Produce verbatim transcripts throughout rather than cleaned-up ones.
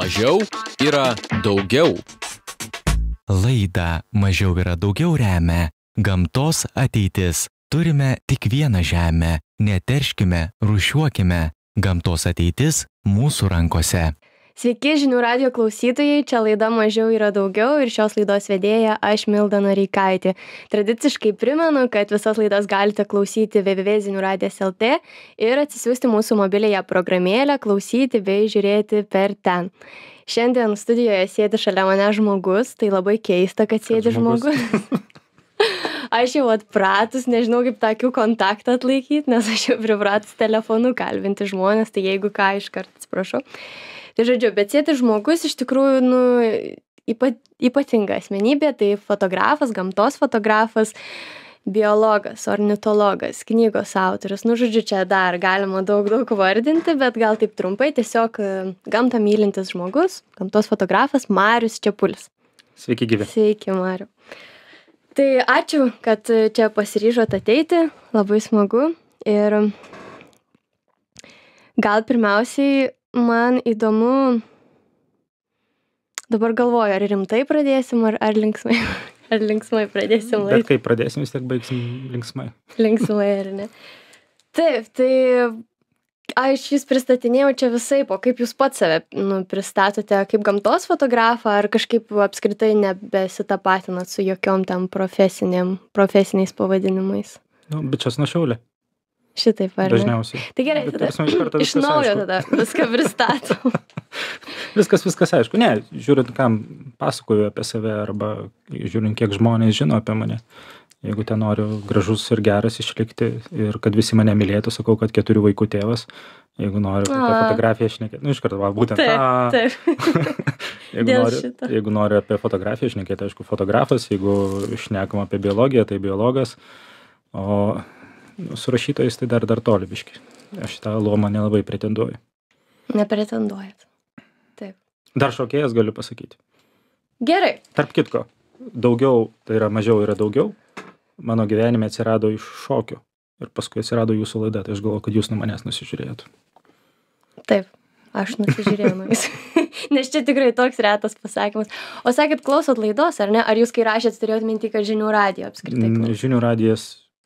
Mažiau yra daugiau. Laidą Mažiau yra daugiau remia Gamtos ateitis. Turime tik vieną žemę. Neterškime, rūšiuokime. Gamtos ateitis mūsų rankose. Sveiki žinių radijo klausytojai, čia laida Mažiau yra daugiau ir šios laidos vedėja aš Milda Noreikaitė. Tradiciškai primenu, kad visas laidas galite klausyti w w w taškas žinių radijas taškas l t ir atsisiųsti mūsų mobiliąją programėlę, klausyti bei žiūrėti per ten. Šiandien studijoje sėdi šalia mane žmogus, tai labai keista, kad sėdi žmogus. žmogus. Aš jau atpratus, nežinau kaip tą akių kontaktą atlaikyti, nes aš jau pripratus telefonu kalbinti žmonės, tai jeigu ką iškart atsiprašau. Tai žodžiu, bet sėdi žmogus iš tikrųjų nu, ypat, ypatinga asmenybė, tai fotografas, gamtos fotografas, biologas, ornitologas, knygos autorius. Nu, žodžiu, čia dar galima daug, daug vardinti, bet gal taip trumpai, tiesiog gamtą mylintis žmogus, gamtos fotografas Marius Čepulis. Sveiki gyvi. Sveiki, Mariu. Tai ačiū, kad čia pasiryžot ateiti, labai smagu. Ir gal pirmiausiai man įdomu, dabar galvoju, ar rimtai pradėsim, ar, ar linksmai, ar linksmai pradėsim laidą. Bet kai pradėsim, vis tiek baigsim linksmai. Linksmai, ar ne? Taip, tai aš jūs pristatinėjau čia visai, po kaip jūs pats save nu, pristatote kaip gamtos fotografą, ar kažkaip apskritai nebesitapatinat su jokiom tam profesiniais pavadinimais? Nu, bičias nuo šiaulė. Šitaip, ar ne? Dažniausiai. Tai gerai, Bet, tada prasme, iš, karto iš naujo aišku. tada viską pristatom. viskas, viskas aišku. Ne, žiūrint, kam pasakoju apie save, arba žiūrint, kiek žmonės žino apie mane. Jeigu ten noriu gražus ir geras išlikti ir kad visi mane mylėtų, sakau, kad keturių vaikų tėvas. Jeigu noriu apie fotografiją šnekėti, nu iš karto, va, būtent taip, tą. Taip. jeigu, noriu, jeigu noriu apie fotografiją šnekėti, aišku, fotografas. Jeigu šnekam apie biologiją, tai biologas. O nu, su rašytojais tai dar, dar toli biški. Aš tą luomą nelabai pretenduoju. Nepretenduojat. Taip. Dar šokėjas galiu pasakyti. Gerai. Tarp kitko, daugiau, tai yra mažiau yra daugiau. Mano gyvenime atsirado iš šokio ir paskui atsirado jūsų laida, tai aš galvoju, kad jūs nuo manęs nusižiūrėjote. Taip, aš nusižiūrėjau nuo jūsų. Nes čia tikrai toks retas pasakymas. O sakėt, klausot laidos, ar ne? Ar jūs kai rašėt, turėjot minti, kad žinių radijo apskritai klausot? Žinių radijas,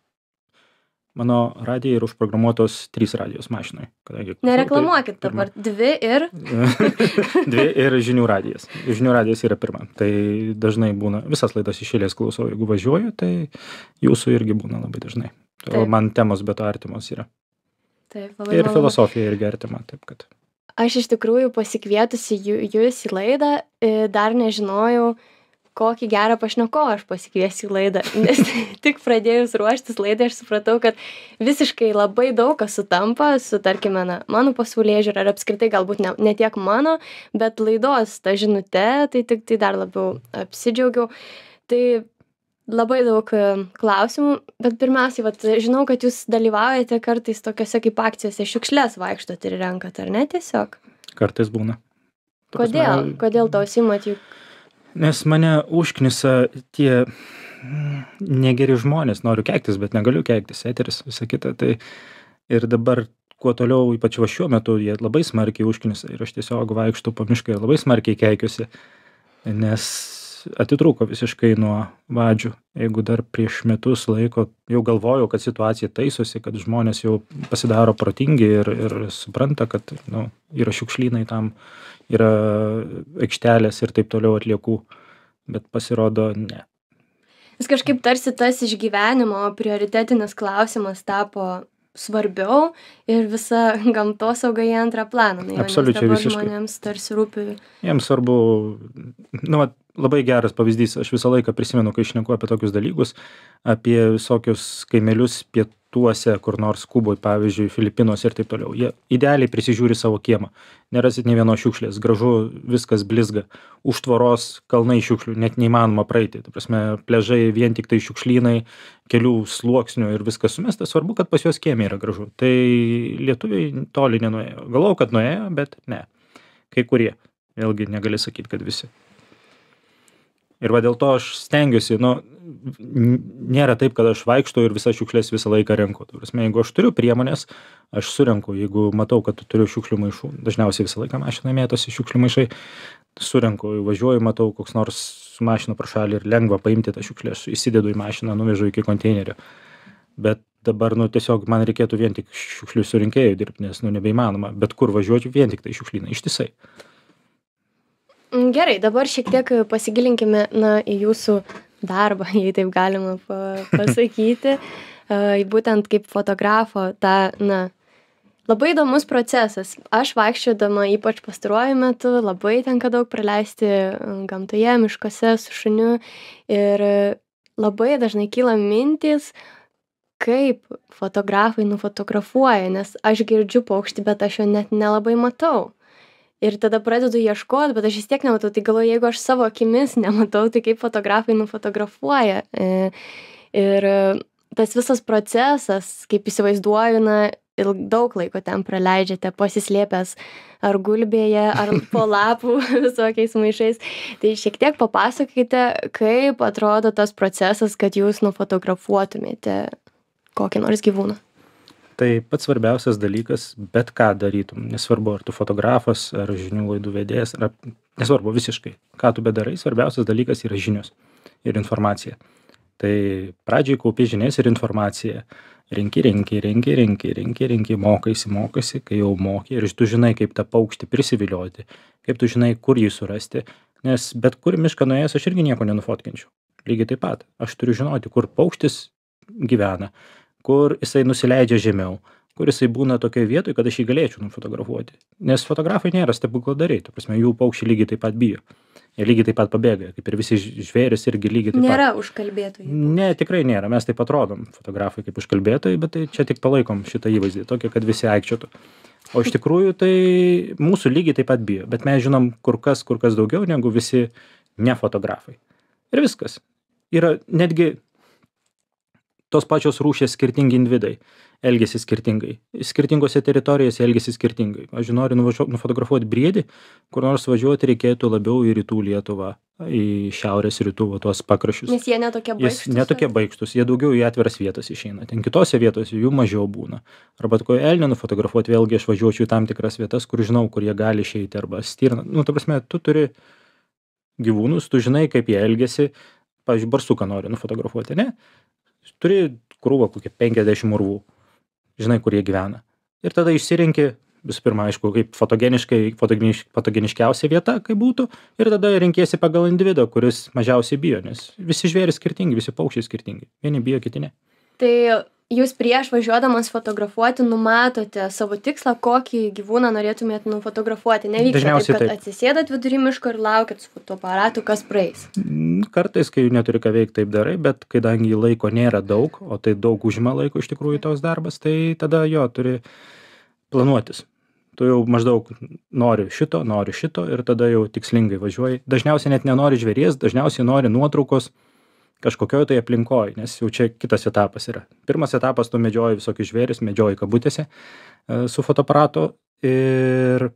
mano radijai yra užprogramuotos trys radijos mašinai. Nereklamuokit dabar, dvi ir... dvi ir žinių radijas. Žinių radijas yra pirma. Tai dažnai būna, visas laidas iš eilės klausau, jeigu važiuoju, tai jūsų irgi būna labai dažnai. O man temos be to artimos yra. Taip, labai ir malonu. filosofija irgi artima, taip kad. Aš iš tikrųjų pasikvietusi jūs į laidą, dar nežinojau, kokį gerą pašnekovą aš pasikviesiu į laidą, nes tik pradėjus ruoštis laidai aš supratau, kad visiškai labai daug kas sutampa su, tarkime, na, mano pasaulėžiūra, ar apskritai galbūt ne, ne tiek mano, bet laidos ta žinute, tai tik tai dar labiau apsidžiaugiau. Tai labai daug klausimų, bet pirmiausiai, vat, žinau, kad jūs dalyvaujate kartais tokiuose kaip akcijose šiukšles vaikštot ir renkat, ar ne tiesiog? Kartais būna. Kodėl? Prasme, Kodėl to užsiimat juk? Nes mane užknisa tie negeri žmonės, noriu keiktis, bet negaliu keiktis, eteris, visa kita. Tai ir dabar, kuo toliau, ypač va šiuo metu, jie labai smarkiai užknisa ir aš tiesiog vaikštu po mišką ir labai smarkiai keikiuosi, nes atitrūko visiškai nuo vadžių. Jeigu dar prieš metus laiko jau galvojau, kad situacija taisosi, kad žmonės jau pasidaro protingi ir, ir supranta, kad nu, yra šiukšlynai tam, yra aikštelės ir taip toliau atliekų, bet pasirodo ne. Vis kažkaip tarsi tas išgyvenimo prioritetinis klausimas tapo svarbiau ir visa gamtosauga į antrą planą. Na, absoliučiai visiškai. Žmonėms tarsi rūpi. Jiems svarbu, nu, labai geras pavyzdys, aš visą laiką prisimenu, kai šneku apie tokius dalykus, apie visokius kaimelius pietuose, kur nors Kuboj, pavyzdžiui, Filipinuose ir taip toliau. Jie idealiai prisižiūri savo kiemą. Nerasit nė vienos šiukšlės, gražu, viskas blizga. Už tvoros kalnai šiukšlių, net neįmanoma praeiti. Ta prasme, pležai vien tik tai šiukšlynai, kelių sluoksnių ir viskas sumesta. Svarbu, kad pas juos kiemė yra gražu. Tai lietuviai toli nenuėjo. Galvau, kad nuėjo, bet ne. Kai kurie. Vėlgi negali sakyti, kad visi. Ir va dėl to aš stengiuosi, nu, nėra taip, kad aš vaikštau ir visas šiukšlės visą laiką renku. Tai prasme, jeigu aš turiu priemonės, aš surenku, jeigu matau, kad turiu šiukšlių maišų, dažniausiai visą laiką mašinoje mėtosi šiukšlių maišai, surenku, važiuoju, matau, koks nors su mašina pro šalį ir lengva paimti tą šiukšlę, aš įsidedu į mašiną, nuvežu iki konteinerio. Bet dabar, nu, tiesiog man reikėtų vien tik šiukšlių surinkėjų dirbti, nes, nu, nebeįmanoma, bet kur važiuočiau vien tik tai šiukšlyną, ištisai. Gerai, dabar šiek tiek pasigilinkime, na, į jūsų darbą, jei taip galima pasakyti, būtent kaip fotografo, tą, na, labai įdomus procesas. Aš vaikščiodama, ypač pastaruoju metu, labai tenka daug praleisti gamtoje, miškuose su šuniu ir labai dažnai kyla mintys, kaip fotografai nufotografuoja, nes aš girdžiu paukštį, bet aš jo net nelabai matau. Ir tada pradedu ieškoti, bet aš vis tiek nematau. Tai galvoju, jeigu aš savo akimis nematau, tai kaip fotografai nufotografuoja. Ir tas visas procesas, kaip įsivaizduoju, na, daug laiko ten praleidžiate pasislėpęs ar gulbėje, ar po lapų visokiais maišais. Tai šiek tiek papasakokite, kaip atrodo tas procesas, kad jūs nufotografuotumėte kokį nors gyvūną. Tai pats svarbiausias dalykas, bet ką darytum, nesvarbu, ar tu fotografas, ar žinių laidų vedėjas, ar nesvarbu visiškai, ką tu bedarai, svarbiausias dalykas yra žinios ir informacija. Tai pradžiai kaupi žinias ir informaciją. Renki, renki, renki, renki, renki, renki, mokaisi, mokaisi, kai jau moki ir tu žinai, kaip tą paukštį prisivilioti, kaip tu žinai, kur jį surasti, nes bet kur mišką nuėjęs aš irgi nieko nenufotkinčiau. Lygiai taip pat, aš turiu žinoti, kur paukštis gyvena, kur jisai nusileidžia žemiau, kur jisai būna tokioje vietoje, kad aš jį galėčiau nufotografuoti. Nes fotografai nėra stebukladariai, ta prasme, jų paukščiai lygiai taip pat bijo. Jie lygiai taip pat pabėga, kaip ir visi žvėrys irgi lygiai taip pat. Nėra užkalbėtojų. Ne, tikrai nėra, mes taip atrodom, fotografai kaip užkalbėtojai, bet tai čia tik palaikom šitą įvaizdį, tokį, kad visi aikčiotų. O iš tikrųjų tai mūsų lygiai taip pat bijo, bet mes žinom kur kas, kur kas daugiau negu visi nefotografai. Ir viskas. Yra netgi tos pačios rūšies skirtingi individai elgiasi skirtingai. Skirtingose teritorijose elgiasi skirtingai. Aš noriu nufotografuoti briedį, kur nors važiuoti reikėtų labiau į rytų Lietuvą, į šiaurės rytų, tuos pakraščius. Nes jie netokie baikštus. Jis netokie baikštus, jie daugiau į atviras vietas išeina. Ten kitose vietose jų mažiau būna. Arba tokio elnio nufotografuoti, vėlgi aš važiuočiau į tam tikras vietas, kur žinau, kur jie gali išeiti, arba stirną. Nu, ta prasme, tu turi gyvūnus, tu žinai, kaip jie elgiasi. Pavyzdžiui, barsuką nori nufotografuoti, ne? Turi krūvą kokią penkiasdešimt urvų, žinai, kur jie gyvena. Ir tada išsirenki, visų pirma, aišku, kaip fotogeniškai, fotogeniš, fotogeniškiausia vieta, kaip būtų, ir tada renkiesi pagal individą, kuris mažiausiai bijo, nes visi žvėrys skirtingi, visi paukščiai skirtingi. Vieni bijo, kiti ne. Tai jūs prieš važiuodamas fotografuoti numatote savo tikslą, kokį gyvūną norėtumėt nufotografuoti. Nevyksta taip, kad taip. Atsisėdat vidury miško ir laukiat su fotoaparatu, kas praeis. Kartais, kai neturi ką veikti, taip darai, bet kadangi laiko nėra daug, o tai daug užima laiko iš tikrųjų tos darbas, tai tada jo, turi planuotis. Tu jau maždaug nori šito, nori šito ir tada jau tikslingai važiuoji. Dažniausiai net nenori žvėries, dažniausiai nori nuotraukos kažkokioje tai aplinkoje, nes jau čia kitas etapas yra. Pirmas etapas tu medžioji visokius žvėris, medžioji kabutėse su fotoaparatu ir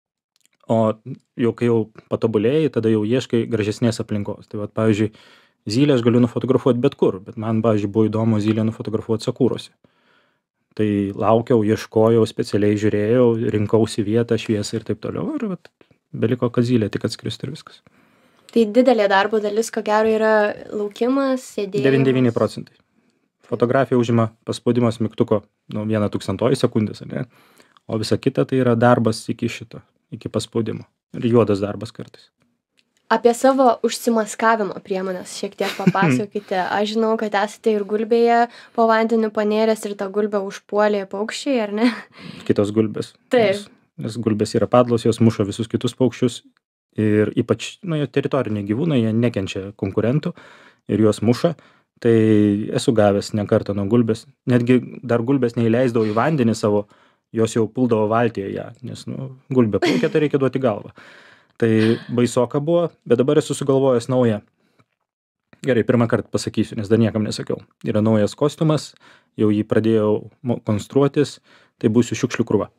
o jau kai jau patobulėjai, tada jau ieškai gražesnės aplinkos. Tai vat, pavyzdžiui, zylę aš galiu nufotografuoti bet kur, bet man, pavyzdžiui, buvo įdomu zylę nufotografuoti sakūrose. Tai laukiau, ieškojau, specialiai žiūrėjau, rinkausi vietą, šviesą ir taip toliau. Ir vat, beliko, kad zylė tik atskristų ir viskas. Tai didelė darbo dalis, ko gero, yra laukimas, sėdėjimas. devyniasdešimt devyni procentai. Fotografija užima paspaudimas mygtuko nu, vieną tūkstantoji sekundės, ne? O visa kita tai yra darbas iki šito, iki paspaudimo. Ir juodas darbas kartais. Apie savo užsimaskavimo priemonės šiek tiek papasakokite. Aš žinau, kad esate ir gulbėje po vandeniu panėręs ir tą gulbę užpuolė paukščiai, ar ne? Kitos gulbės. Taip. Nes, nes gulbės yra padlos, jos muša visus kitus paukščius. Ir ypač, nu, teritoriniai gyvūnai, jie nekenčia konkurentų ir juos muša. Tai esu gavęs ne kartą nuo gulbės. Netgi dar gulbės neįleisdavo į vandenį savo, jos jau puldavo valtyje ją, nes, nu, gulbė plaukia, tai reikia duoti galvą. Tai baisoka buvo, bet dabar esu sugalvojęs naują. Gerai, pirmą kartą pasakysiu, nes dar niekam nesakiau. Yra naujas kostiumas, jau jį pradėjau konstruotis, tai būsiu šiukšlių krūva.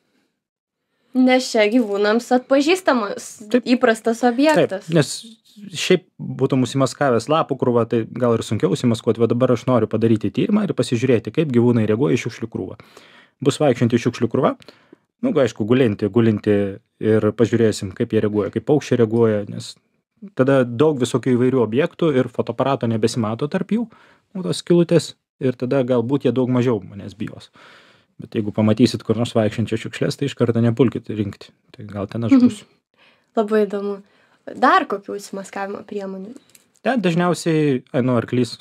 Nes čia gyvūnams atpažįstamas Taip. Įprastas objektas. Taip, nes šiaip būtum užsimaskavęs lapų krūvą, tai gal ir sunkiau užsimaskuoti, bet dabar aš noriu padaryti tyrimą ir pasižiūrėti, kaip gyvūnai reaguoja į šiukšlių krūvą. bus vaikščiojanti šiukšlių krūva, nu, aišku, gulinti, gulinti ir pažiūrėsim, kaip jie reaguoja, kaip paukščiai reaguoja, nes tada daug visokių įvairių objektų ir fotoaparato nebesimato tarp jų, nu, tos skylutės, ir tada galbūt jie daug mažiau manęs bijos. Bet jeigu pamatysit kur nors vaikščiančias šiukšles, tai iš karto nepulkit rinkti. Tai gal ten aš būsiu. Labai įdomu. Dar kokių įsimaskavimo priemonių? Ten dažniausiai, ai, nu, arklys.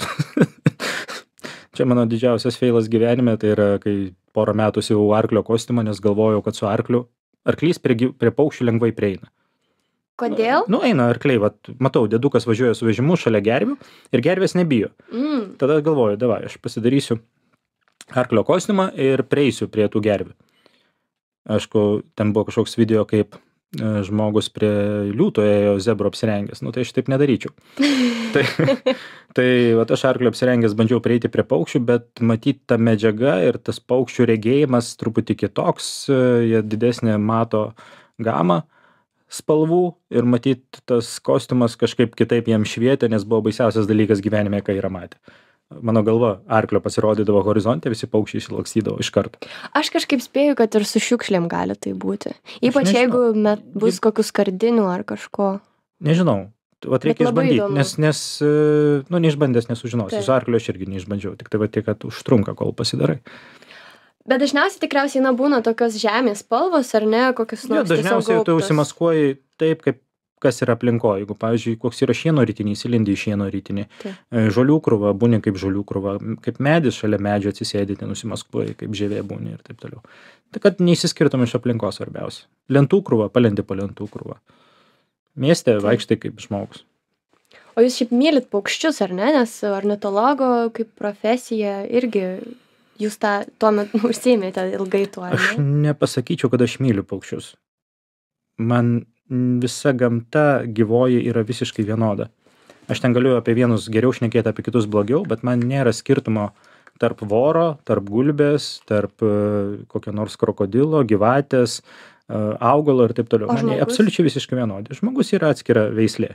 Čia mano didžiausias feilas gyvenime, tai yra, kai porą metų siuvau arklio kostiumą, nes galvojau, kad su arkliu, arklys prie, gy- prie paukščių lengvai prieina. Kodėl? Nu, eina arkliai, vat, matau, dėdukas važiuoja su vežimu šalia gervių ir gervės nebijo. Mm. Tada galvoju, davai, aš pasidarysiu arklio kostiumą ir prieisiu prie tų gervių. Aišku, ten buvo kažkoks video, kaip e, žmogus prie liūto ėjo zebro apsirengęs. Nu, tai aš taip nedaryčiau. tai, tai vat, aš arklio apsirengęs bandžiau prieiti prie paukščių, bet matyti ta medžiaga ir tas paukščių regėjimas truputį kitoks, e, jie didesnė mato gamą spalvų ir matyt tas kostiumas kažkaip kitaip jam švietė, nes buvo baisiausias dalykas gyvenime, ką yra matę. Mano galva, arklio pasirodydavo horizonte, visi paukščiai išsilakstydavo iš karto. Aš kažkaip spėju, kad ir su šiukšlėm gali tai būti. Ypač nežinau. jeigu met, bus kokių skardinių ar kažko. Nežinau, vat reikia labai išbandyti, įdomu. nes, nes, e, nu, neišbandęs nesužinosi. Taip. Su arklio aš irgi neišbandžiau, tik tai va tiek, kad užtrunka, kol pasidarai. Bet dažniausiai tikriausiai na, būna tokios žemės spalvos, ar ne, kokius Jo, nors tiesiog dažniausiai tu gaubtos. užsimaskuoji taip, kaip kas yra aplinkoje. Jeigu, pavyzdžiui, koks yra šieno rytinys, įlindi į šieno rytinį, Taip. e, žolių krūva, būni kaip žolių krūva, kaip medis šalia medžio atsisėdi, ten nusimaskuoji, kaip žievė būni ir taip toliau. Tai kad neįsiskirtum iš aplinkos svarbiausia. Lentų krūva, palendi po lentų krūva. Mieste vaikštai kaip žmogus. O jūs šiaip mylit paukščius, ar ne? Nes ornitologo kaip profesija irgi jūs tą tuo metu užsiėmėte ilgai tuo, ar Aš ne? nepasakyčiau, kad aš myliu paukščius. Man mm, visa gamta gyvoji yra visiškai vienoda. Aš ten galiu apie vienus geriau šnekėti, apie kitus blogiau, bet man nėra skirtumo tarp voro, tarp gulbės, tarp e, kokio nors krokodilo, gyvatės, e, augalo ir taip toliau. O Man jie žmogus? absoliučiai visiškai vienodi. Žmogus yra atskira veislė.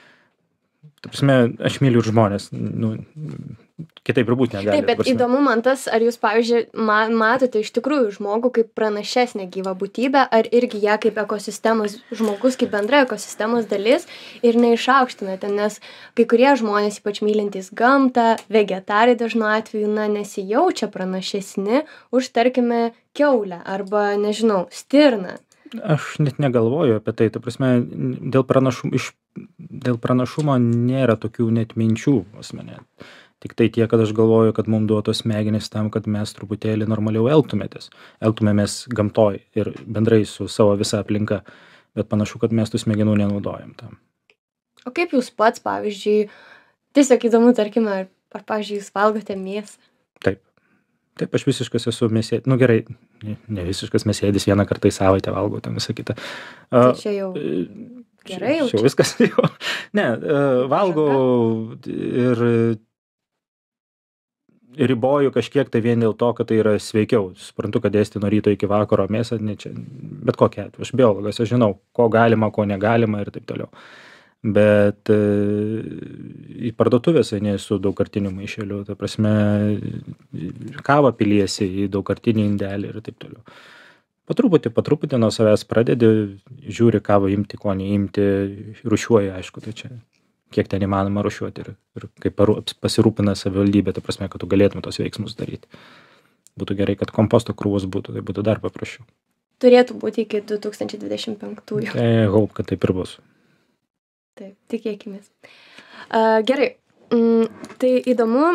Ta prasme, aš myliu ir žmonės. Nu, kitaip ir būt negali. Taip, bet ta prasme. įdomu man tas, ar jūs, pavyzdžiui, ma matote iš tikrųjų žmogų kaip pranašesnę gyvą būtybę, ar irgi ją kaip ekosistemos žmogus, kaip bendra ekosistemos dalis ir neišaukštinate, nes kai kurie žmonės, ypač mylintys gamtą, vegetarai dažnu atveju, na, nesijaučia pranašesni už, tarkime, kiaulę arba, nežinau, stirną. Aš net negalvoju apie tai, ta prasme, dėl, pranašum, iš, dėl pranašumo nėra tokių net minčių pas mane. Tik tai tiek, kad aš galvoju, kad mums duotos smegenys tam, kad mes truputėlį normaliau elgtumėtės. Elgtumėmės gamtoj ir bendrai su savo visa aplinka, bet panašu, kad mes tų smegenų nenaudojam tam. O kaip jūs pats, pavyzdžiui, tiesiog įdomu, tarkime, ar, ar pavyzdžiui, jūs valgote mėsą? Taip. Taip, aš visiškas esu mėsėdis. Nu gerai, ne, ne visiškas mėsėdis, vieną kartą į savaitę valgau, ten visą kitą. Tai A, čia jau e, gerai čia jau. jau viskas jau. Ne, e, valgau ir riboju kažkiek tai vien dėl to, kad tai yra sveikiau. Suprantu, kad ėsti nuo ryto iki vakaro mėsą, ne čia, bet kokia atveju. Aš biologas, aš žinau, ko galima, ko negalima ir taip toliau. Bet e, į parduotuvės eini su daugkartiniu maišeliu, ta prasme, kavą piliesi į daugkartinį indelį ir taip toliau. Po truputį, po truputį nuo savęs pradedi, žiūri, kavą imti, ko neimti, rušiuoji, aišku, tai čia kiek ten įmanoma rušiuoti ir, ir kaip paru, pasirūpina savivaldybė, ta prasme, kad tu galėtum tos veiksmus daryti. Būtų gerai, kad komposto krūvos būtų, tai būtų dar paprasčiau. Turėtų būti iki du tūkstančiai dvidešimt penktųjų. Tai hope, kad taip ir bus. Taip, tikėkimės. Uh, gerai, mm, tai įdomu,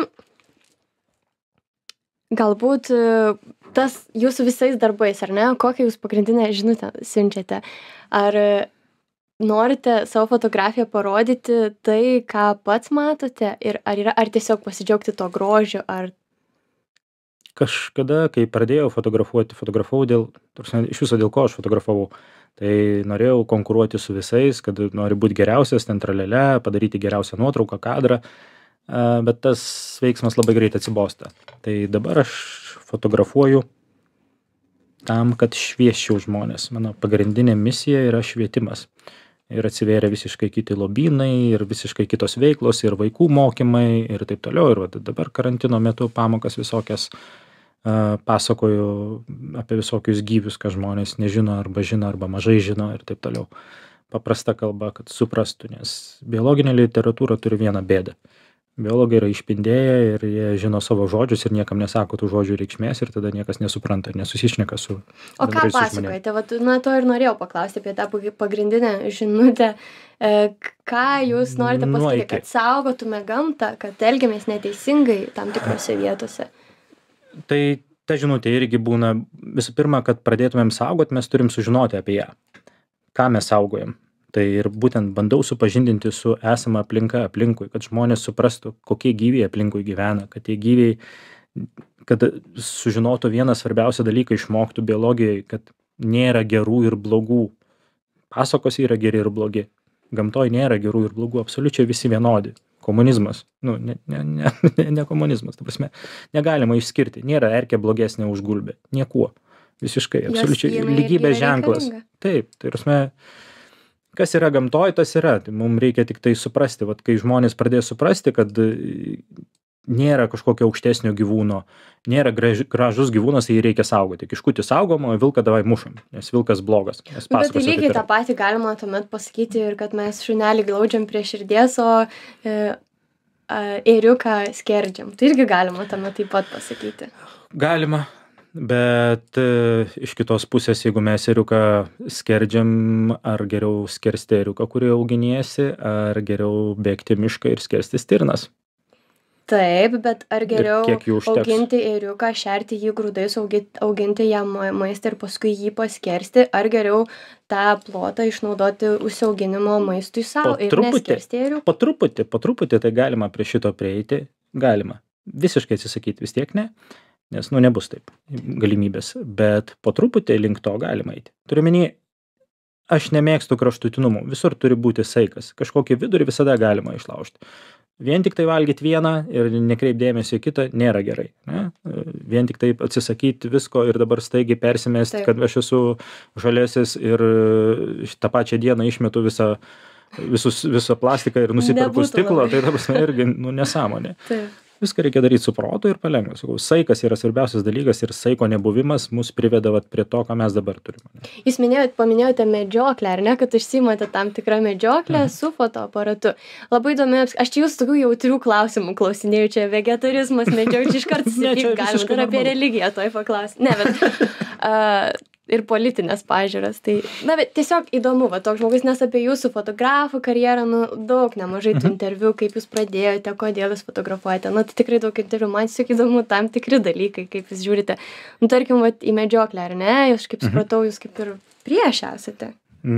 galbūt uh, tas jūsų visais darbais, ar ne, kokią jūs pagrindinę žinutę siunčiate? Ar uh, norite savo fotografiją parodyti tai, ką pats matote, ir ar, yra, ar tiesiog pasidžiaugti to grožio, ar... Kažkada, kai pradėjau fotografuoti, fotografavau dėl, tarsi, iš viso dėl ko aš fotografavau, tai norėjau konkuruoti su visais, kad nori būti geriausias, ten tralelė, padaryti geriausią nuotrauką, kadrą, bet tas veiksmas labai greit atsibosta. Tai dabar aš fotografuoju tam, kad šviesčiau žmonės. Mano pagrindinė misija yra švietimas. Ir atsivėrė visiškai kiti lobynai, ir visiškai kitos veiklos, ir vaikų mokymai, ir taip toliau. Ir va, dabar karantino metu pamokas visokias pasakoju apie visokius gyvius, ką žmonės nežino arba žino arba mažai žino ir taip toliau. Paprasta kalba, kad suprastų, nes biologinė literatūra turi vieną bėdą. Biologai yra išpindėję ir jie žino savo žodžius ir niekam nesako tų žodžių reikšmės ir tada niekas nesupranta ir nesusišneka su O ką pasakojate? Vat, na, to ir norėjau paklausti apie tą pagrindinę žinutę. E, ką jūs norite pasakyti, kad saugotume gamtą, kad elgiamės neteisingai tam tikrose vietose? Tai ta žinutė irgi būna, visų pirma, kad pradėtumėm saugot, mes turim sužinoti apie ją. Ką mes saugojam? Tai ir būtent bandau supažindinti su esama aplinka aplinkui, kad žmonės suprastų, kokie gyviai aplinkui gyvena, kad tie gyviai, kad sužinotų vieną svarbiausią dalyką, išmoktų biologijai, kad nėra gerų ir blogų. Pasakose yra geri ir blogi. Gamtoj nėra gerų ir blogų, absoliučiai visi vienodi. Komunizmas, nu, ne, ne, ne, ne komunizmas, ta prasme, negalima išskirti, nėra erkė blogesnė už gulbę, niekuo, visiškai, absoliučiai lygybės ženklas. Taip, tai prasme, kas yra gamtoj, tas yra. Tai mums reikia tik tai suprasti, vat, kai žmonės pradės suprasti, kad nėra kažkokio aukštesnio gyvūno, nėra graž, gražus gyvūnas, tai jį reikia saugoti. Kiškutį saugom, o vilką davai mušam, nes vilkas blogas. Bet tai lygiai tą patį galima tuomet pasakyti ir kad mes šunelį glaudžiam prie širdies, o e, e, ėriuką skerdžiam. Tai irgi galima tuomet taip pat pasakyti. Galima. Bet e, iš kitos pusės, jeigu mes ėriuką skerdžiam, ar geriau skersti ėriuką, kurį auginiesi, ar geriau bėgti mišką ir skersti stirnas? Taip, bet ar geriau auginti ėriuką, šerti jį grūdais, auginti jam maistą ir paskui jį paskersti, ar geriau tą plotą išnaudoti užsiauginimo maistui savo ir neskersti ėriuką? Po truputį, po truputį tai galima prie šito prieiti, galima. Visiškai atsisakyti vis tiek ne. Nes, nu, nebus taip galimybės, bet po truputį link to galima eiti. Turiu menį, aš nemėgstu kraštutinumų, visur turi būti saikas, kažkokį vidurį visada galima išlaužti. Vien tik tai valgyti vieną ir nekreipdėmėsi į kitą nėra gerai. Ne? Vien tik taip atsisakyti visko ir dabar staigiai persimesti, kad aš esu žalėsis ir tą pačią dieną išmetu visą, visus, visą plastiką ir nusiperku stiklo, tai dabar irgi nu, nesąmonė. Taip. Viską reikia daryti su protu ir palengva. Saikas yra svarbiausias dalykas ir saiko nebuvimas mus priveda vat, prie to, ką mes dabar turime. Jūs minėjote, paminėjote medžioklę, ar ne, kad užsiimate tam tikrą medžioklę mhm. su fotoaparatu. Labai įdomi, aš čia jūsų tokių jautrių klausimų klausinėjau, čia vegetarizmas, medžioklė, iš karto sakyti galima, dar apie religiją toj paklausti. Ne, bet uh, ir politinės pažiūras. Tai, na, bet tiesiog įdomu, va, toks žmogus, nes apie jūsų fotografų karjerą, nu, daug, nemažai tų interviu, kaip jūs pradėjote, kodėl jūs fotografuojate. Nu, tai tikrai daug interviu, man tiesiog įdomu tam tikri dalykai, kaip jūs žiūrite. Nu, tarkim, va, į medžioklę, ar ne? Aš kaip supratau, jūs kaip ir prieš esate.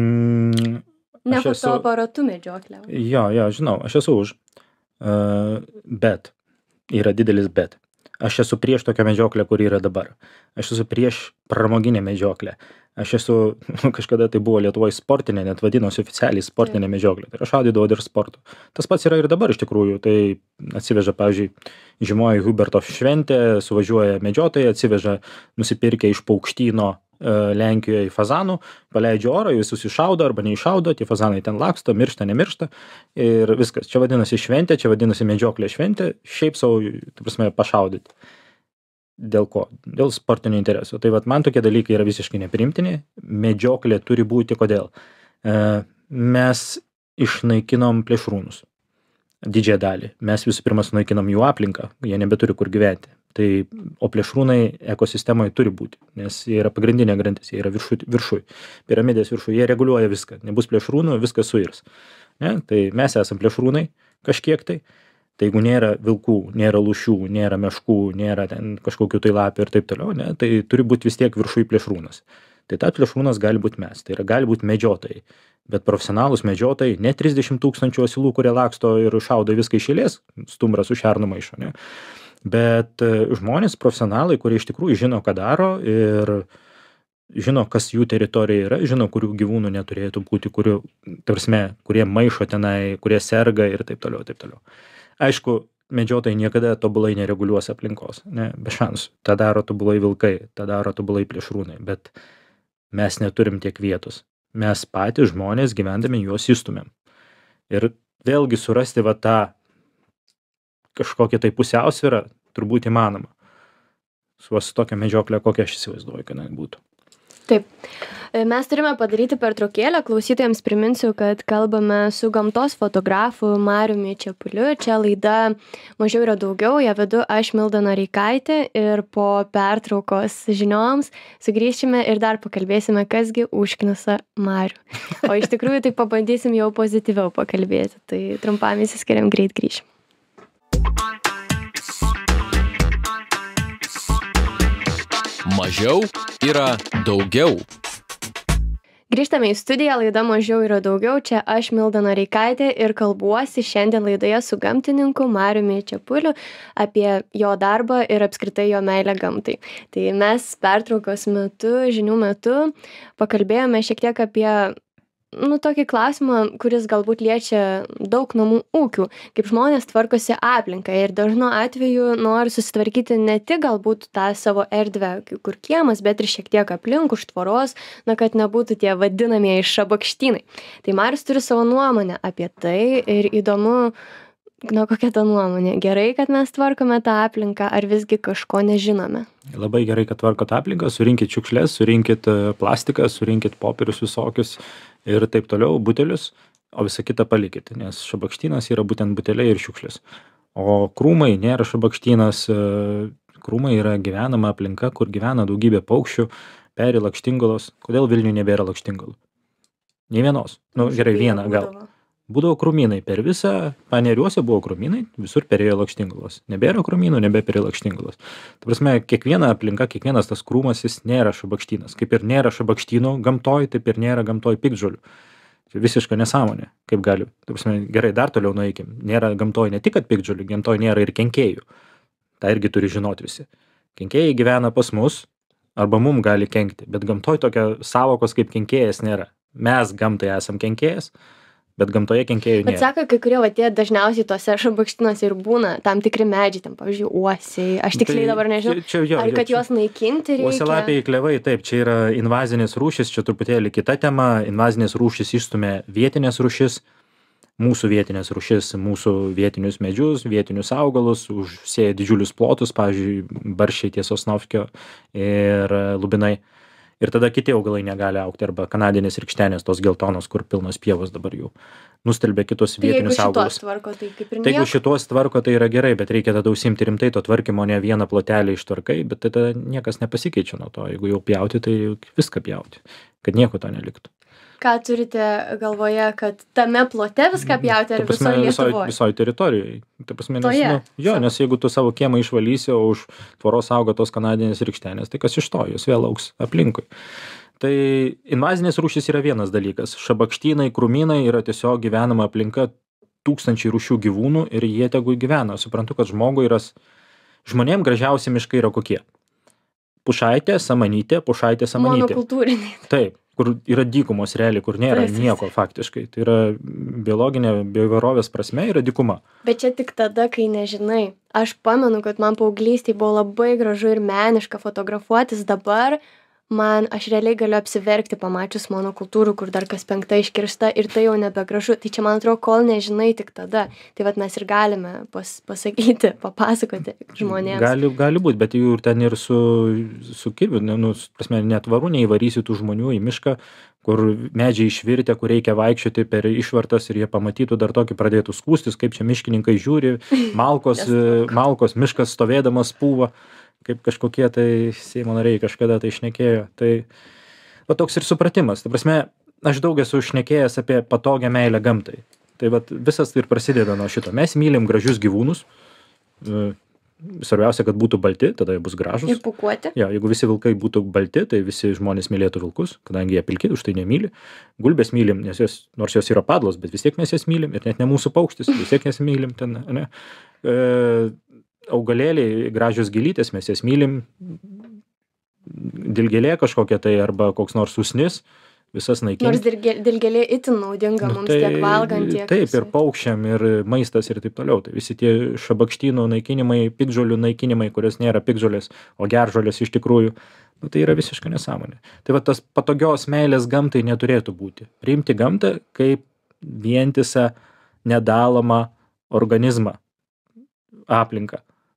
Mm, ne fotoaparatu medžioklę. Jo, jo, žinau, aš esu už. Uh, bet, yra didelis bet. Aš esu prieš tokią medžioklę, kuri yra dabar. Aš esu prieš pramoginę medžioklę. Aš esu, kažkada tai buvo Lietuvoje sportinė, net vadinosi oficialiai sportinė medžioklė. Tai aš šaudydavau ir sportu. Tas pats yra ir dabar iš tikrųjų. Tai atsiveža, pavyzdžiui, žymoji Huberto šventė, suvažiuoja medžiotojai, atsiveža nusipirkę iš Paukštyno Lenkijoje fazanų, paleidžia orą, visus iššaudo arba neiššaudo, tie fazanai ten laksto, miršta, nemiršta ir viskas. Čia vadinasi šventė, čia vadinasi medžioklė šventė, šiaip savo, tai prasme, pašaudyti. Dėl ko? Dėl sportinio interesų. Tai vat man tokie dalykai yra visiškai nepriimtini. Medžioklė turi būti kodėl? Mes išnaikinom plėšrūnus. Didžiąją dalį. Mes visų pirma sunaikinom jų aplinką, jie nebeturi kur gyventi. Tai, o plėšrūnai ekosistemoje turi būti, nes jie yra pagrindinė grandis, jie yra viršui, viršui, piramidės viršui, jie reguliuoja viską. Nebus plėšrūnų, viskas suirs. Ne? Tai mes esam plėšrūnai kažkiek tai. Tai jeigu nėra vilkų, nėra lūšių, nėra meškų, nėra ten kažkokių tai lapių ir taip toliau, ne? Tai turi būti vis tiek viršui plėšrūnas. Tai tas plėšrūnas gali būti mes, tai yra gali būti medžiotojai. Bet profesionalūs medžiotojai, ne trisdešimt tūkstančių asilų, kurie laksto ir šaudo viską iš eilės, stumbrą su šernu maišo, ne? Bet žmonės, profesionalai, kurie iš tikrųjų žino, ką daro ir žino, kas jų teritorija yra, žino, kurių gyvūnų neturėtų būti, kurių, tarsme, kurie maišo tenai, kurie serga ir taip toliau, taip toliau. Aišku, medžiotojai niekada tobulai nereguliuos aplinkos, ne, be šansų. Ta daro tobulai vilkai, ta daro tobulai plėšrūnai, bet mes neturim tiek vietos. Mes patys žmonės gyvendami juos įstumėm. Ir vėlgi surasti va tą kažkokią tai pusiausvyrą turbūt įmanoma. su, su tokia medžioklė, kokia aš įsivaizduoju, kad jinai būtų. Taip. Mes turime padaryti pertraukėlę. Klausytojams priminsiu, kad kalbame su gamtos fotografu Mariumi Čepuliu. Čia laida Mažiau yra daugiau. Ją vedu aš, Milda Noreikaitė. Ir po pertraukos žinioms sugrįšime ir dar pakalbėsime, kasgi užknisa Marių. O iš tikrųjų tai pabandysim jau pozityviau pakalbėti. Tai trumpam įsiskiriam, greit grįšim. Mažiau yra daugiau. Grįžtame į studiją, laida Mažiau yra daugiau. Čia aš, Milda Noreikaitė, ir kalbuosi šiandien laidoje su gamtininku Mariumi Čepuliu apie jo darbą ir apskritai jo meilę gamtai. Tai mes pertraukos metu, žinių metu, pakalbėjome šiek tiek apie nu, tokį klausimą, kuris galbūt liečia daug namų ūkių, kaip žmonės tvarkosi aplinką ir dažnu atveju nori susitvarkyti ne tik galbūt tą savo erdvę, kur kiemas, bet ir šiek tiek aplink už tvoros, na, kad nebūtų tie vadinamieji šabakštynai. Tai Marius turi savo nuomonę apie tai ir įdomu, na, kokia ta nuomonė. Gerai, kad mes tvarkome tą aplinką, ar visgi kažko nežinome? Labai gerai, kad tvarkot aplinką, surinkit šiukšles, surinkit plastiką, surinkit popierius visokius ir taip toliau, butelius, o visą kitą palikit, nes šabakštynas yra būtent buteliai ir šiukšlės. O krūmai nėra šabakštynas, krūmai yra gyvenama aplinka, kur gyvena daugybė paukščių, peri lakštingalos. Kodėl Vilniuje nebėra lakštingalų? Nei vienos. Nu, gerai, vieną gal. Būdavo krūmynai. Per visą Paneriuose buvo krūmynai, visur perėjo lakštingalos. Nebėra krūmynų, nebeperėjo lakštingalos. Ta prasme, kiekviena aplinka, kiekvienas tas krūmas, jis nėra šabakštynas. Kaip ir nėra šabakštynų gamtoj, taip ir nėra gamtoj piktžolių. Tai visiška nesąmonė, kaip gali. Ta prasme, gerai, dar toliau nueikim. Nėra gamtoj ne tik kad piktžolių, gamtoj nėra ir kenkėjų. Ta irgi turi žinoti visi. Kenkėjai gyvena pas mus, arba mum gali kenkti, bet gamtoj tokia savokos kaip kenkėjas nėra. Mes gamtai esam kenkėjas, bet gamtoje kenkėjų nėra. Bet sako, kai kurie va tie dažniausiai tose šabakštynuose ir būna tam tikri medžiai, tam, pavyzdžiui, uosiai. Aš tiksliai dabar nežinau, čia, jo, ar kad čia, juos naikinti reikia. Uosialapiai klevai, taip, čia yra invazinės rūšis, čia truputėlį kita tema. Invazinės rūšis išstumia vietinės rūšis, mūsų vietinės rūšis, mūsų vietinius medžius, vietinius augalus, užsėja didžiulius plotus, pavyzdžiui, barščiai ties Sosnovskio ir lubinai. Ir tada kiti augalai negali augti, arba kanadinės rykštenės, tos geltonos, kur pilnos pievos dabar jau nustelbia kitus tai vietinius augalus. Tvarko, tai kaip ir tai jeigu šitos tvarko, tai yra gerai, bet reikia tada užsiimti rimtai to tvarkymo, ne vieną plotelį ištvarkai, bet tada niekas nepasikeičia nuo to. Jeigu jau pjauti, tai viską pjauti, kad nieko to neliktų. Ką turite galvoje, kad tame plote viską pjauti, ar visoje Lietuvoje? Visoje teritorijoje. Ta prasme, nes, nu, jo, nes jeigu tu savo kiemą išvalysi, o už tvoros auga tos kanadinės rykštenės, tai kas iš to, jos vėl augs aplinkui. Tai invazinės rūšys yra vienas dalykas. Šabakštynai, krūmynai yra tiesiog gyvenama aplinka, tūkstančiai rūšių gyvūnų ir jie tegu gyvena. Suprantu, kad žmogui yra, žmonėm gražiausi miškai yra kokie? Pušaitė, samanytė, pušaitė, samanytė. Monokultūriniai. Taip, kur yra dykumos realiai, kur nėra Taip, nieko faktiškai. Tai yra biologinė bioįvairovės prasme yra dykuma. Bet čia tik tada, kai nežinai. Aš pamenu, kad man paauglystėje buvo labai gražu ir meniška fotografuotis. Dabar man, aš realiai galiu apsiverkti pamačius monokultūrų, kur dar kas penkta iškirsta ir tai jau nebegražu. Tai čia, man atrodo, kol nežinai, tik tada. Tai vat mes ir galime pas, pasakyti, papasakoti žmonėms. Gali, gali būti, bet jų ir ten ir su, su kirviu, nu, prasme, netvaru neįvarysi tų žmonių į mišką, kur medžiai išvirtę, kur reikia vaikščioti per išvartas ir jie pamatytų dar tokį pradėtų skūstis, kaip čia miškininkai žiūri, malkos, malkos miškas stovėdamas pūva, kaip kažkokie tai Seimo nariai kažkada tai šnekėjo. Tai va, toks ir supratimas. Ta prasme, aš daug esu šnekėjęs apie patogią meilę gamtai. Tai va, visas tai ir prasideda nuo šito. Mes mylim gražius gyvūnus. Svarbiausia, kad būtų balti, tada jie bus gražus. Ir pūkuoti. Jo, jeigu visi vilkai būtų balti, tai visi žmonės mylėtų vilkus, kadangi jie pilki, už tai nemyli. Gulbės mylim, nes jos, nors jos yra padlos, bet vis tiek mes jas mylim. Ir net ne mūsų paukštis, vis tiek jas mylim ten, ne? E, augalėliai, gražios gėlytės, mes jas mylim, dilgėlė kažkokia tai arba koks nors usnis, visas naikinti. Nors dilgėlė itin naudinga nu, mums tai, tiek valgant, tiek... Taip, ir paukščiam, ir maistas, ir taip toliau. Tai visi tie šabakštynų naikinimai, piktžolių naikinimai, kurios nėra piktžolės, o geržolės iš tikrųjų, nu, tai yra visiška nesąmonė. Tai va, tas patogios meilės gamtai neturėtų būti. Priimti gamtą kaip vientisą, nedalomą organizmą, aplinką.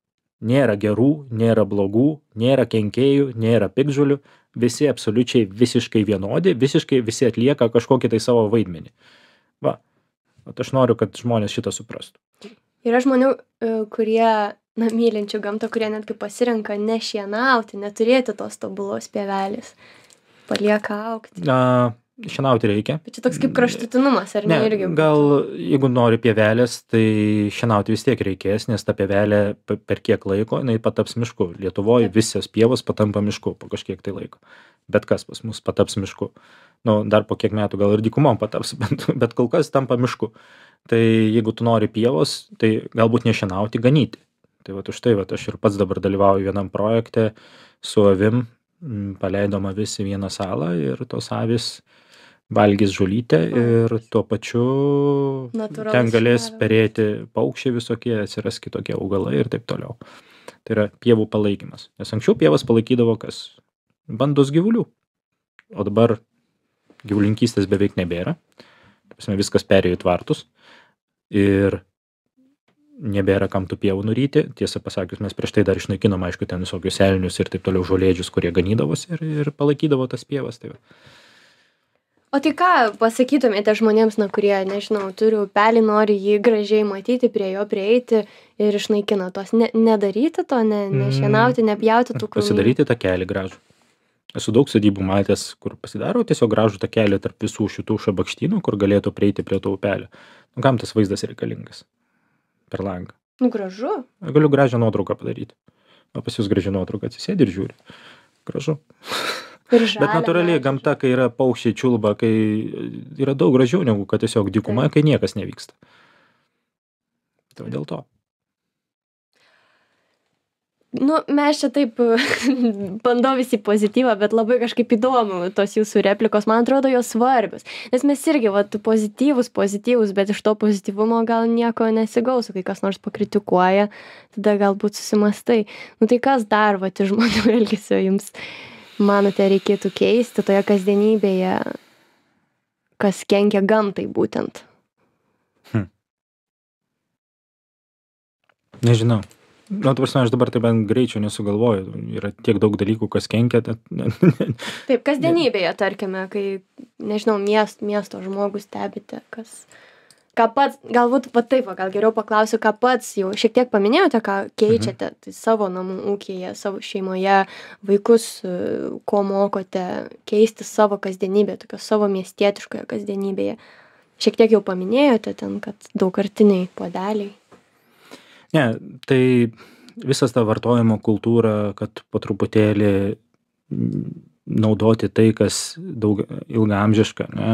Nėra gerų, nėra blogų, nėra kenkėjų, nėra piktžolių. Visi absoliučiai visiškai vienodi, visiškai visi atlieka kažkokį tai savo vaidmenį. Va. Vat aš noriu, kad žmonės šitą suprastų. Yra žmonių, e, kurie, na, mylinčių gamtą, kurie netgi pasirenka nešienauti, neturėti tos tobulos pievelės. Palieka augti. A, šienauti reikia. Bet čia toks kaip kraštutinumas, ar ne, Ne, irgi? gal jeigu nori pievelės, tai šienauti vis tiek reikės, nes ta pievelė pe- per kiek laiko jinai pataps mišku. Lietuvoje visos pievos patampa mišku po kažkiek tai laiko. Bet kas pas mus pataps mišku. Nu, dar po kiek metų gal ir dykumom pataps, bet, bet kol kas tampa mišku. Tai jeigu tu nori pievos, tai galbūt nešienauti, ganyti. Tai vat už tai vat aš ir pats dabar dalyvauju vienam projekte su avim, m, paleidom avis į vieną salą ir tos avis valgys žolytę ir tuo pačiu Natūralus ten galės šilaravimas. perėti paukščiai visokie, atsiras kitokie augalai ir taip toliau. Tai yra pievų palaikymas. Nes anksčiau pievas palaikydavo kas? Bandos gyvulių. O dabar gyvulinkystės beveik nebėra. Ta prasme, viskas perėjo į tvartus. Ir nebėra kam tų pievų nuryti. Tiesą pasakius, mes prieš tai dar išnaikinom, aišku, ten visokius elnius ir taip toliau žolėdžius, kurie ganydavosi ir, ir palaikydavo tas pievas. Tai va. O tai ką pasakytumėte žmonėms, na, kurie, nežinau, turi upelį, nori jį gražiai matyti, prie jo prieiti ir išnaikina tos. Ne, nedaryti to, ne, nešienauti, nepjauti tų krūmų. Pasidaryti takelį gražų. Esu daug sodybų matęs, kur pasidaro tiesiog gražų takelį tarp visų šitų šabakštynų, kur galėtų prieiti prie to upelio. Nu, kam tas vaizdas reikalingas? Per langą. Nu, gražu. Galiu gražią nuotrauką padaryti. O pas jūs gražią nuotrauką atsisėdi ir žiūri. Gražu. Ir Bet žalia, natūraliai medžiai. gamta, kai yra paukščiai čiulba, kai yra daug gražiau negu kad tiesiog dykuma, kai niekas nevyksta. Tai dėl to. Nu, mes čia taip bandau visi pozityvą, bet labai kažkaip įdomu tos jūsų replikos, man atrodo, jos svarbios. Nes mes irgi, vat, pozityvus, pozityvus, bet iš to pozityvumo gal nieko nesigaus, kai kas nors pakritikuoja, tada galbūt susimastai. Nu tai kas dar, vat, iš žmonių elgesio jums, manote, reikėtų keisti toje kasdienybėje, kas kenkia gamtai būtent? Hm. Nežinau. Nu, tu prasme, aš dabar taip bent greičiau nesugalvoju. Yra tiek daug dalykų, kas kenkia. Tad... Taip, kasdienybėje, tarkime, kai, nežinau, miest, miesto žmogus stebite, kas... Ką pats, galbūt va taip, va, gal geriau paklausiu, ką pats jau šiek tiek paminėjote, ką keičiate tai savo namų ūkyje, savo šeimoje, vaikus, e, ko mokote, keisti savo kasdienybę, tokio savo miestietiškoje kasdienybėje. Šiek tiek jau paminėjote ten, kad daugkartiniai puodeliai. Ne, tai visas ta vartojimo kultūra, kad po truputėlį naudoti tai, kas daug ilgaamžiška, ne,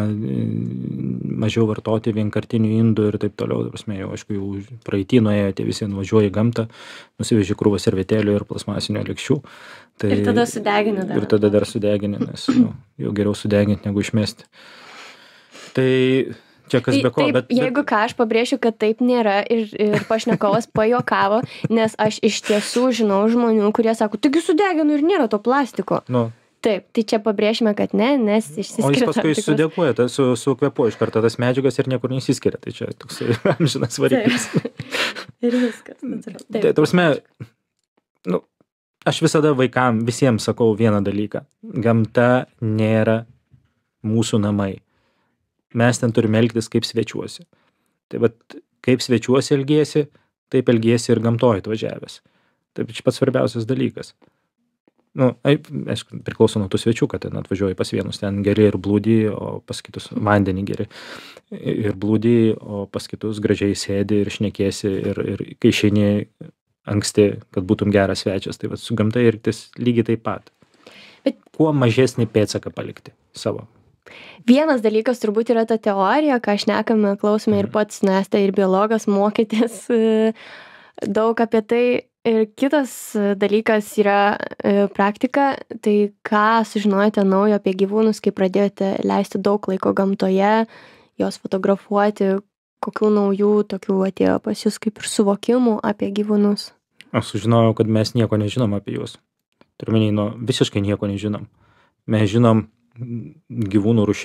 mažiau vartoti vienkartinių indų ir taip toliau. Ta prasme, jau, aišku, jau praeitį nuėjo, tie visi nuvažiuoja į gamtą, nusivežė krūvą servetėlių ir plasmasinių lėkščių. Tai, Ir tada sudegini dar. Ir tada dar sudegini, nes nu, jau geriau sudeginti negu išmesti. Tai čia kas Tai, be ko, taip, bet... jeigu ką, aš pabrėšiu, kad taip nėra ir, ir pašnekovas pajokavo, nes aš iš tiesų žinau žmonių, kurie sako, taigi sudeginu ir nėra to plastiko. Nu, Taip, tai čia pabrėšime, kad ne, nes o išsiskiria. jis paskui tam tikros- sudėkuoja, ta, su, su kvepu iš karto tas medžiagas ir niekur nesiskiria. Tai čia toks amžinas variklis. Ir viskas. natūralu. Tai, Taip. ta prasme, nu, aš visada vaikam, visiems sakau vieną dalyką. Gamta nėra mūsų namai. Mes ten turime elgtis kaip svečiuosi. Tai vat, kaip svečiuosi elgiesi, taip elgiesi ir gamtoj atvažiavęs. Tai čia pats svarbiausias dalykas. Nu, aišku, priklauso nuo tų svečių, kad ten atvažiuoji pas vienus, ten geri ir blūdį, o pas kitus vandenį geri ir blūdį, o pas kitus gražiai sėdi ir šnekėsi ir, ir kai išeini anksti, kad būtum geras svečias, tai vat, su gamta irtis lygiai taip pat. Bet- Kuo mažesnį pėdsaką palikti savo. Vienas dalykas turbūt yra ta teorija, ką šnekame, klausome ir pats, nes tai ir biologas, mokytis e, daug apie tai. Ir kitas dalykas yra e, praktika, tai ką sužinojote naujo apie gyvūnus, kai pradėjote leisti daug laiko gamtoje, jos fotografuoti, kokių naujų tokių atėjo pas jūs kaip ir suvokimų apie gyvūnus. Aš sužinojau, kad mes nieko nežinom apie juos. Turiu omeny, nu, visiškai nieko nežinom. Mes žinom gyvūnų rūšis,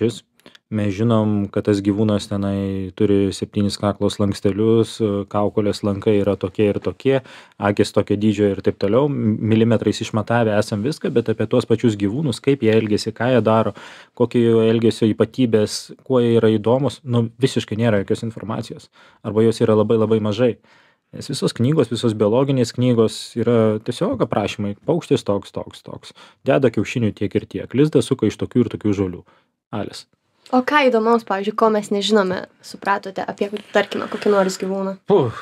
Mes žinom, kad tas gyvūnas tenai turi septynis kaklo slankstelius, kaukolės lankai yra tokie ir tokie, akys tokio dydžio ir taip toliau. Milimetrais išmatavę esam viską, bet apie tuos pačius gyvūnus, kaip jie elgiasi, ką jie daro, kokie jų elgesio ypatybės, kuo jie yra įdomus, nu visiškai nėra jokios informacijos. Arba jos yra labai labai mažai. Nes visos knygos, visos biologinės knygos yra tiesiog aprašymai. Paukštis toks, toks, toks. Deda kiaušinių tiek ir tiek. Lizdas suka iš tokių ir tokių žolių. Alis. O ką įdomaus, pavyzdžiui, ko mes nežinome, supratote apie, tarkime, kokį nors gyvūną? Puf.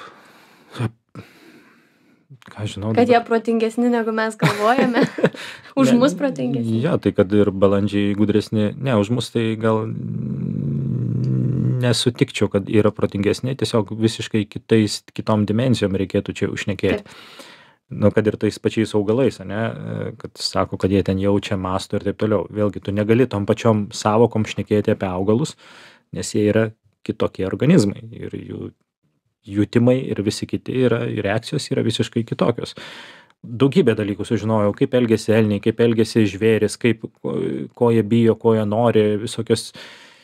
Ką žinau. Kad jie protingesni, negu mes galvojame. Už mus protingesni. Ja, tai kad ir balandžiai gudresni. Ne, už mus tai gal nesutikčiau, kad yra protingesni. Tiesiog visiškai kitais, kitom dimensijom reikėtų čia užšnekėti. Nu, kad ir tais pačiais augalais, ane, kad sako, kad jie ten jaučia, mąsto ir taip toliau. Vėlgi, tu negali tom pačiom savokom šnekėti apie augalus, nes jie yra kitokie organizmai ir jų jutimai ir visi kiti yra, reakcijos yra visiškai kitokios. Daugybę dalykų sužinojau, kaip elgesi elniai, kaip elgesi žvėris, kaip, ko, ko jie bijo, ko jie nori, visokios.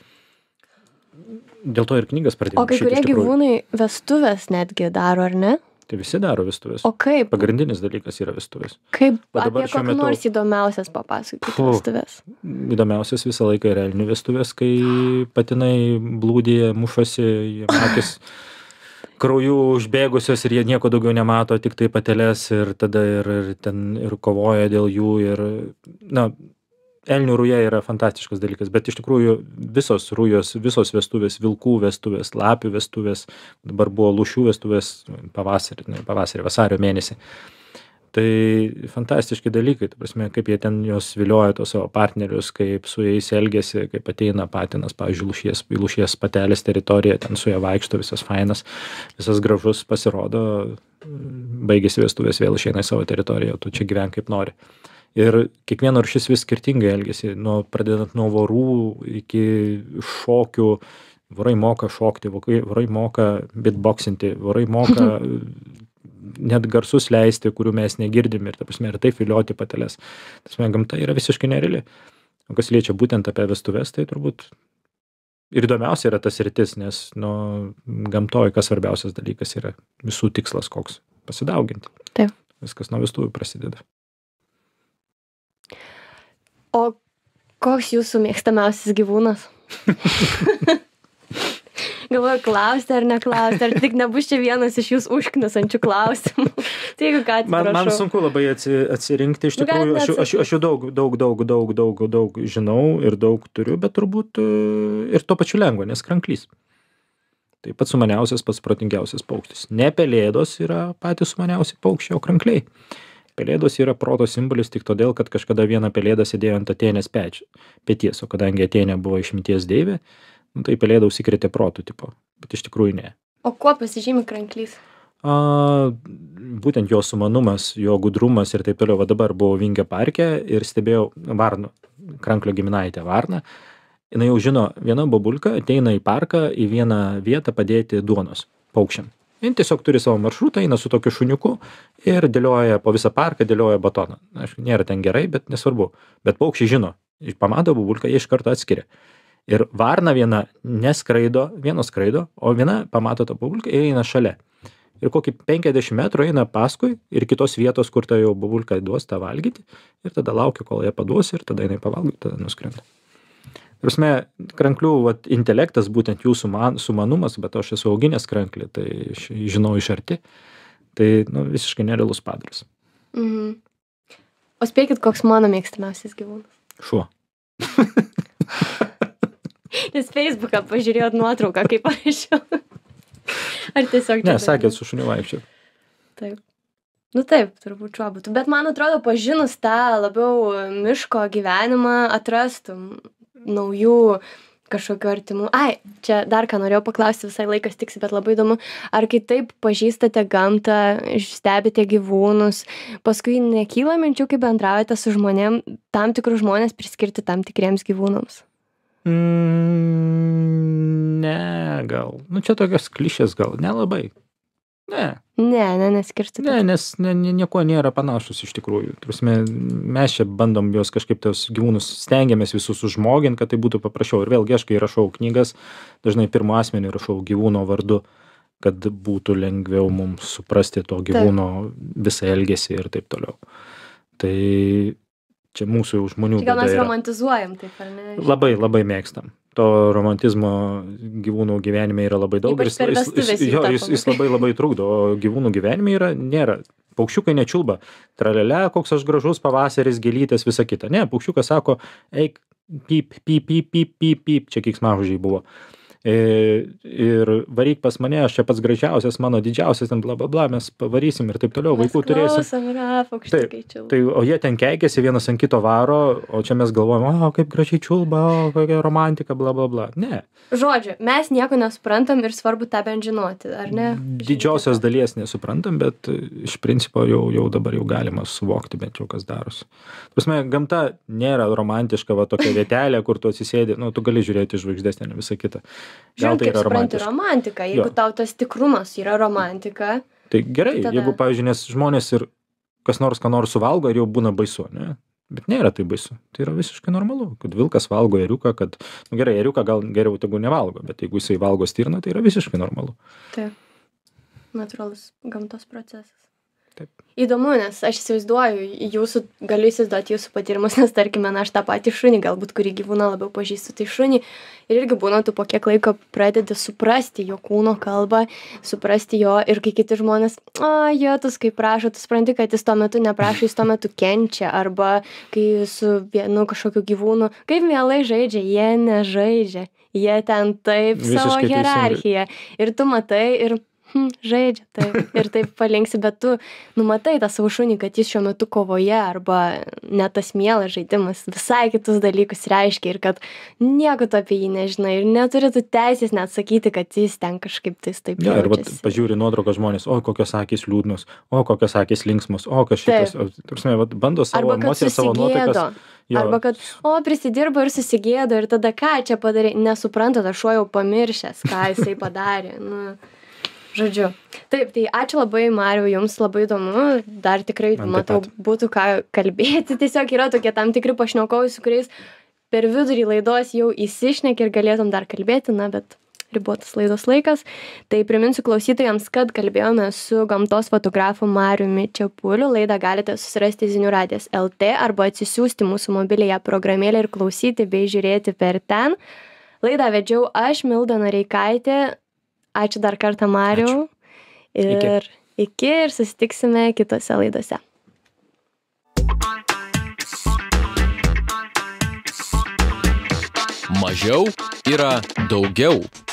Dėl to ir knygas pradėjau. O kai kurie gyvūnai vestuvės netgi daro, ar ne? Tai visi daro vestuvės. O kaip? Pagrindinis dalykas yra vestuvės. Kaip apie kokį metu... nors įdomiausias papasakoti vestuvės? Įdomiausias visą laiką yra elnių vestuvės, kai patinai blūdį, mušosi, jie akis krauju užbėgusios ir jie nieko daugiau nemato, tik tai pateles ir tada ir, ir ten ir kovoja dėl jų ir, na, elnių ruja yra fantastiškas dalykas, bet iš tikrųjų visos rujos, visos vestuvės, vilkų vestuvės, lapių vestuvės, dabar buvo lūšių vestuvės pavasarį, ne, pavasarį, vasario mėnesį. Tai fantastiški dalykai, ta prasme, kaip jie ten jos vilioja tos savo partnerius, kaip su jais elgiasi, kaip ateina patinas, pavyzdžiui, lūšies, lūšies patelės teritorija, ten su ja vaikšto, visas fainas, visas gražus pasirodo, baigėsi vestuvės, vėl išeina į savo teritoriją, tu čia gyven kaip nori. Ir kiekviena rūšis vis skirtingai elgiasi, nuo, pradedant nuo vorų iki šokių. Vorai moka šokti, vorai moka beatboxinti, vorai moka net garsus leisti, kurių mes negirdim ir, ta prasme, ir taip vilioti pateles. Ta prasme, gamta yra visiškai nereali. O kas liečia būtent apie vestuves, tai turbūt ir įdomiausia yra tas sritis, nes nu, gamtoj kas svarbiausias dalykas yra visų tikslas koks – pasidauginti. Taip. Viskas nuo vestuvių prasideda. O koks jūsų mėgstamiausias gyvūnas? Galvoju, klausti ar neklausti, ar tik nebus čia vienas iš jūs užknisančių klausimų. Tai jeigu ką, man, man sunku labai atsi, atsirinkti, iš tikrųjų, aš, aš, aš jau daug, daug, daug, daug, daug, daug žinau ir daug turiu, bet turbūt ir to pačiu lengva, nes kranklys. Tai pats sumaniausias, pats protingiausias paukštis. Ne pelėdos yra patys sumaniausi paukščiai, o krankliai. Pelėdos yra proto simbolis tik todėl, kad kažkada viena pelėda sėdėjo ant Atėnės peties, o kadangi Atėnė buvo išminties deivė, nu, tai pelėda užsikrėtė protų tipo, bet iš tikrųjų ne. O kuo pasižymi kranklys? A, būtent jo sumanumas, jo gudrumas ir taip toliau. Va dabar buvau Vingio parke ir stebėjau varną, kranklio giminaitę varną. Jinai jau žino, viena bobulka ateina į parką į vieną vietą padėti duonos paukščiam. Jis tiesiog turi savo maršrutą, eina su tokiu šuniuku ir dėlioja po visą parką, dėlioja batoną. Aišku, nėra ten gerai, bet nesvarbu. Bet paukščiai žino, pamato bobulką, jie iš karto atskiria. Ir varna viena neskraido, vienos skraido, o viena pamato tą bobulką ir eina šalia. Ir kokį penkiasdešimt metrų eina paskui ir kitos vietos, kur ta jau bobulka duos tą valgyti. Ir tada laukia, kol jie paduos ir tada jinai pavalgo, tada nuskrenda. Prasme, kranklių vat, intelektas, būtent jų suman, sumanumas, bet aš esu auginęs kranklį, tai žinau iš arti, tai nu, visiškai nerealus padaras. Mhm. O spėkit, koks mano mėgstamiausias gyvūnas? Šuo. Nes Facebooką pažiūrėjot nuotrauką, kaip parašiau. Ar tiesiog... Ne, sakėt, su šuniu vaikščiau. Taip. Nu taip, turbūt šuo būtų. Bet man atrodo, pažinus tą labiau miško gyvenimą, atrastum naujų kažkokių artimų. Ai, čia dar ką norėjau paklausti, visai laikas tiksi, bet labai įdomu. Ar kai taip pažįstate gamtą, stebite gyvūnus, paskui nekyla minčių, kai bendraujate su žmonėm, tam tikrus žmonės priskirti tam tikriems gyvūnams? Mm, ne, gal. Nu čia tokios klišės gal, nelabai. Ne. Ne, ne, neskirstyti. Ne, nes ne, ne, nieko nėra panašus iš tikrųjų. Prasme, mes čia bandom juos kažkaip tos gyvūnus, stengiamės visus užžmoginti, kad tai būtų paprasčiau. Ir vėlgi aš, kai rašau knygas, dažnai pirmo asmenį rašau gyvūno vardu, kad būtų lengviau mums suprasti to gyvūno visą elgesį ir taip toliau. Tai čia mūsų žmonių Gal mes bėda yra. romantizuojam, taip ar ne? Labai, labai mėgstam. To romantizmo gyvūnų gyvenime yra labai daug. Ypač per vestuves jį jo, jis, jis labai labai trukdo, o gyvūnų gyvenime yra, nėra. Paukščiukai nečiulba. Tralele, koks aš gražus pavasaris, gėlytės, visa kita. Ne, paukščiukas sako, eik, pyp, pyp, pyp, pyp, pyp, pyp, čia keiksmažodžiai buvo. Ir varyk pas mane, aš čia pats gražiausias, mano didžiausias, ten bla bla bla, mes pavarysim ir taip toliau, Mes vaikų turėsim. klausom, yra, paukščiukai čiulba. Tai, o jie ten keikiasi, vienas ant kito varo, o čia mes galvojam, o kaip gražiai čiulba, o kokia romantika, bla bla bla. Ne. Žodžiu, mes nieko nesuprantam ir svarbu tą bent žinoti, ar ne? Didžiosios dalies nesuprantam, bet iš principo jau, jau dabar jau galima suvokti bent jau kas darosi. Prasme, gamta nėra romantiška, va tokia vietelė, kur tu atsisėdi, nu, tu gali žiūrėti žvaigždės, ten visą kitą. Gal Žiūrėk, tai kaip yra supranti romantiška. romantika. Jeigu Jo. tau tas tikrumas yra romantika, Tai gerai, tada- jeigu, pavyzdžiui, nes žmonės ir kas nors, ką nors suvalgo ir jau būna baisu, ne? Bet nėra tai baisu. Tai yra visiškai normalu, kad vilkas valgo ėriuką, kad, nu gerai, ėriuką gal geriau tegu nevalgo, bet jeigu jisai valgo stirną, tai yra visiškai normalu. tai natūralus gamtos procesas. Taip. Įdomu, nes aš įsivaizduoju, jūsų, galiu įsivaizduoti jūsų patyrimus, nes tarkime, na, aš tą patį šunį, galbūt kurį gyvūną labiau pažįstu, tai šunį. Ir irgi būna, tu po kiek laiko pradedi suprasti jo kūno kalbą, suprasti jo ir kai kiti žmonės, a, jėtus, kaip prašo, tu supranti, kad jis tuo metu neprašo, jis tuo metu kenčia, arba kai su vienu kažkokiu gyvūnu, kaip mielai žaidžia, jie nežaidžia, jie ten taip Visiškai savo teisingai. hierarchiją. Ir tu matai ir hm, žaidžia, taip, ir taip palinksi, bet tu numatai tą savo šunį, kad jis šiuo metu kovoje arba net tas mielas žaidimas visai kitus dalykus reiškia ir kad nieko tu apie jį nežinai ir neturi tu teisės net sakyti, kad jis ten kažkaip tais taip Ja, ir vat, jaučiasi. pažiūri nuotrauką žmonės, o kokios akys liūdnos, o kokios akys linksmos, o kas šitas, o, tarsi, vat, bando savo Arba kad emocijas, savo nuotaikas. susigėdo. Jo. Arba kad, o, prisidirbo ir susigėdo ir tada ką čia padarė, nesupranta, tas šuo jau pamiršęs, ką jisai padarė. Nu, žodžiu. Taip, tai ačiū labai, Mariau, jums labai įdomu, dar tikrai, Man taip matau, pat. būtų ką kalbėti, tiesiog yra tokie tam tikri pašnekovai, su kuriais per vidurį laidos jau įsišneki ir galėtum dar kalbėti, na, bet ribotas laidos laikas. Tai priminsiu klausytojams, kad kalbėjome su gamtos fotografu Mariumi Čepuliu. Laidą galite susirasti Zinių radijas L T arba atsisiųsti mūsų mobiliąją programėlę ir klausyti bei žiūrėti per ten. Laidą vedžiau aš, Milda Noreikaitė. Ačiū dar kartą, Mariau. Ir iki. iki ir susitiksime kitose laidose. Mažiau yra daugiau.